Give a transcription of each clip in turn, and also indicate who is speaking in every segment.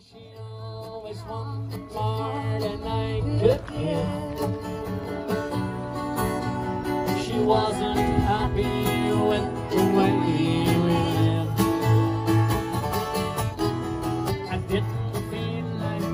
Speaker 1: She always wanted the part and I could get. She wasn't happy with the way we lived. I didn't feel like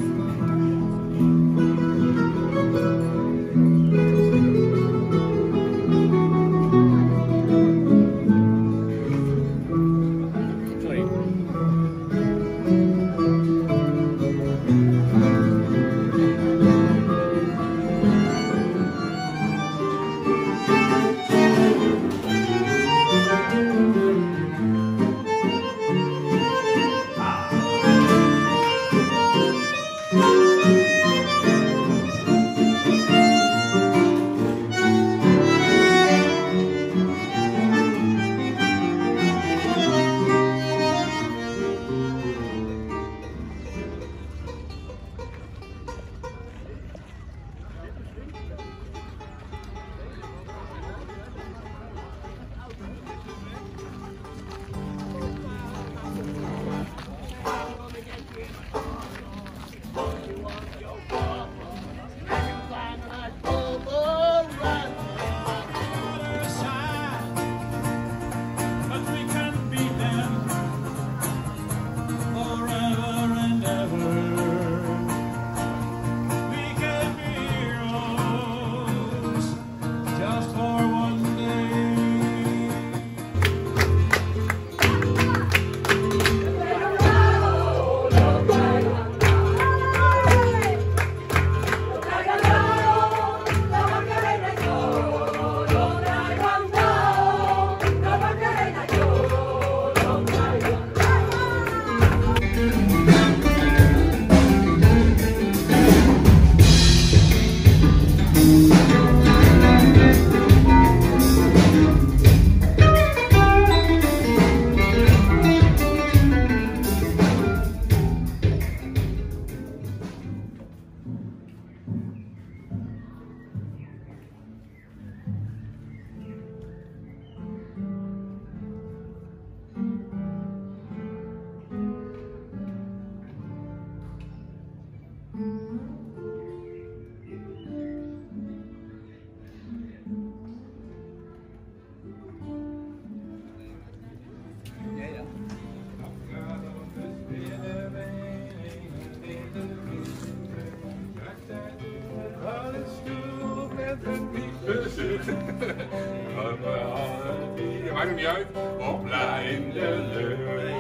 Speaker 2: maakt het niet uit. Op lijn de lucht.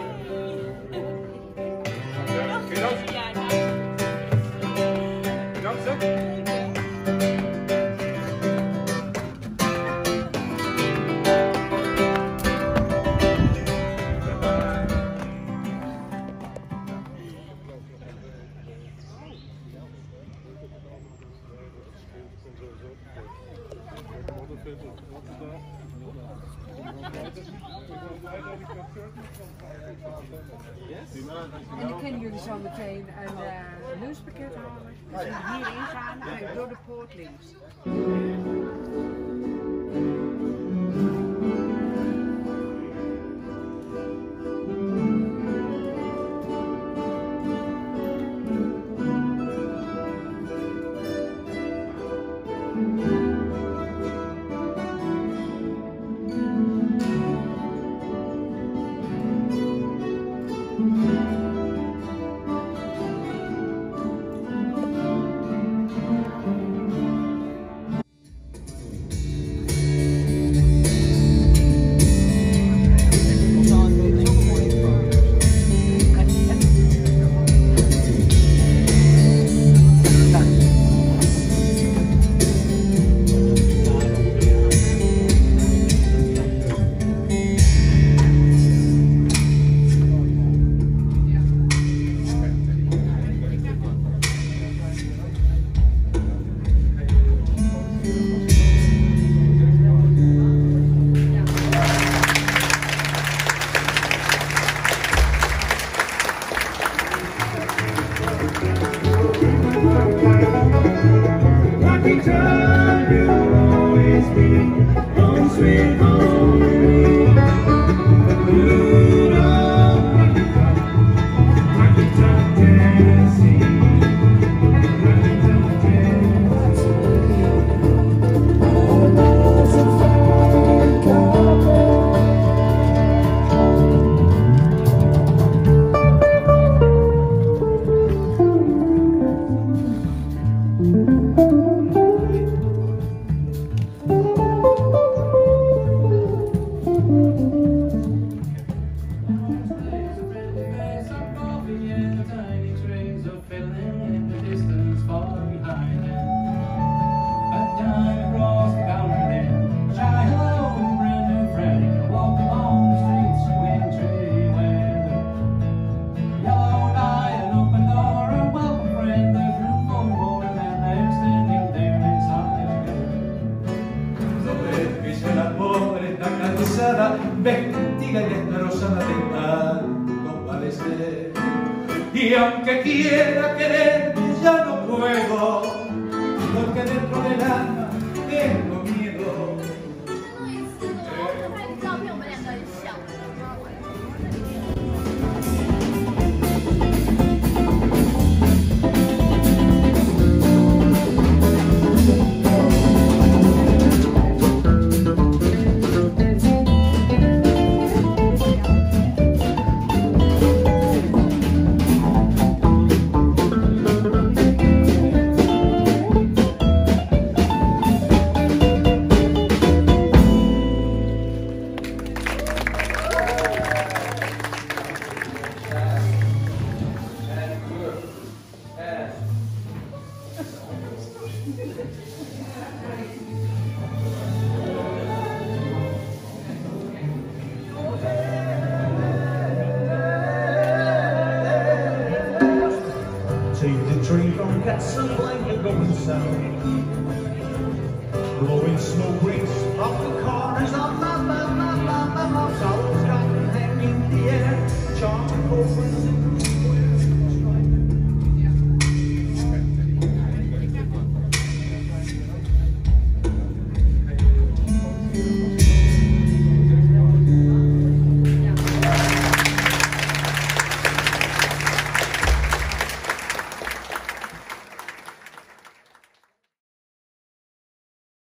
Speaker 2: Kun je dansen? Dansen?
Speaker 3: En dan kunnen jullie zo meteen een lunchpakket halen. Dus jullie hierin gaan en door de poort links.
Speaker 4: fatiga y destrozan a tanto padecer. Y aunque quiera quererte ya no puedo, porque dentro del alma tengo miedo.
Speaker 5: 我拍个照片，我们两个很像。
Speaker 4: Take the train from Casablanca going south. Blowing smoke rings up